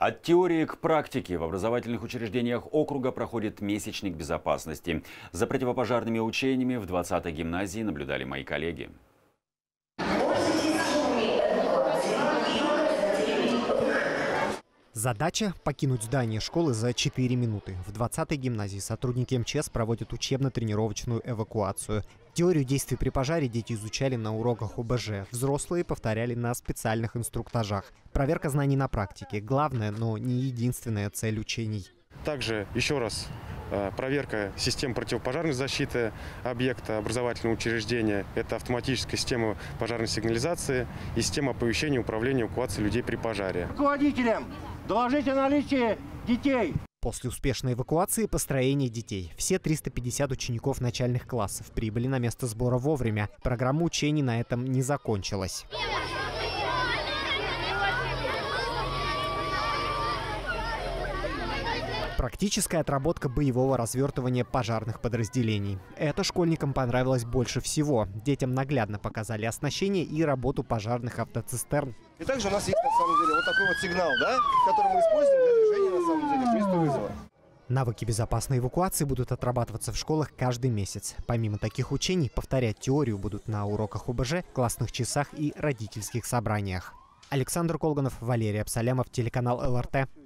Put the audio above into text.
От теории к практике в образовательных учреждениях округа проходит месячник безопасности. За противопожарными учениями в 20-й гимназии наблюдали мои коллеги. Задача – покинуть здание школы за 4 минуты. В 20-й гимназии сотрудники МЧС проводят учебно-тренировочную эвакуацию. Теорию действий при пожаре дети изучали на уроках ОБЖ. Взрослые повторяли на специальных инструктажах. Проверка знаний на практике – главная, но не единственная цель учений. Также еще раз проверка систем противопожарной защиты объекта образовательного учреждения. Это автоматическая система пожарной сигнализации и система оповещения управления эвакуацией людей при пожаре. Руководителям доложите о наличии детей. После успешной эвакуации построение детей. Все 350 учеников начальных классов прибыли на место сбора вовремя. Программа учений на этом не закончилась. Практическая отработка боевого развертывания пожарных подразделений. Это школьникам понравилось больше всего. Детям наглядно показали оснащение и работу пожарных автоцистерн. И также у нас есть на самом деле вот такой вот сигнал, да, который мы используем для движения на самом деле к месту вызова. Навыки безопасной эвакуации будут отрабатываться в школах каждый месяц. Помимо таких учений, повторять теорию будут на уроках ОБЖ, классных часах и родительских собраниях. Александр Колганов, Валерий Абсалямов, телеканал ЛРТ.